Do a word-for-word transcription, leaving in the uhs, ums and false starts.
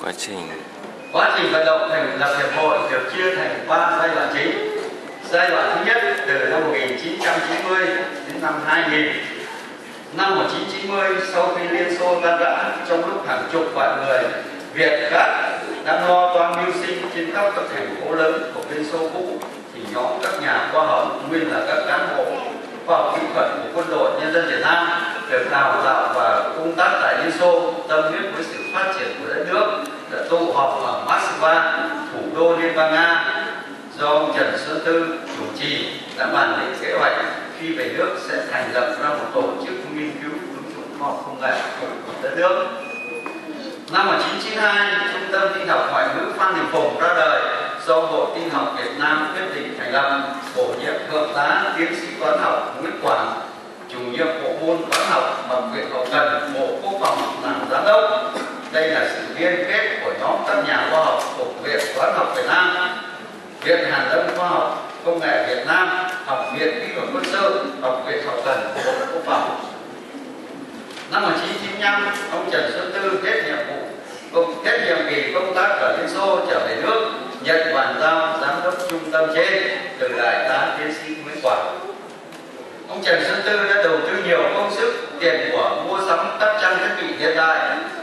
Quá trình Quá trình vận động thành lập hiệp hội được chia thành ba giai đoạn chính. Giai đoạn thứ nhất từ năm một nghìn chín trăm chín mươi đến năm hai nghìn. Năm một nghìn chín trăm chín mươi, sau khi Liên Xô tan rã, trong lúc hàng chục vạn người Việt khác đang lo toan mưu sinh trên khắp các thành phố lớn của Liên Xô cũ, thì nhóm các nhà khoa học, nguyên là các cán bộ khoa học kỹ thuật của Quân đội Nhân dân Việt Nam được đào tạo và công tác tại Liên Xô, tâm huyết với sự phát triển của đất nước, đã tụ họp ở Moscow, thủ đô Liên bang Nga, do ông Trần Xuân Tư chủ trì, đã bàn định kế hoạch khi về nước sẽ thành lập ra một tổ chức nghiên cứu ứng dụng khoa học công nghệ của đất nước. Năm một nghìn chín trăm chín mươi hai, Trung tâm Tin học Ngoại ngữ Phan Đình Phùng ra đời, do Hội Tin học Việt Nam quyết định thành lập, bổ nhiệm thượng tá tiến sĩ toán học Nguyễn Quảng, chủ nhiệm bộ môn toán học Học viện Hậu cần, Bộ Quốc phòng làm giám đốc. Đây là sự liên kết của nhóm các nhà khoa học thuộc Viện Toán học Việt Nam, Viện Hàn lâm Khoa học Công nghệ Việt Nam, Học viện Kỹ thuật Quân sự, Học viện Hậu cần, Bộ Quốc phòng. Năm một nghìn chín trăm chín mươi lăm, ông Trần Xuân Tư hết nhiệm vụ công hết nhiệm kỳ công tác ở Liên Xô trở về nước, nhận bàn giao giám đốc trung tâm trên từ đại tá tiến sĩ Nguyễn Quảng. Ông Trần Xuân Tư đã đầu tư nhiều công sức, tiền của mua sắm các trang thiết bị hiện đại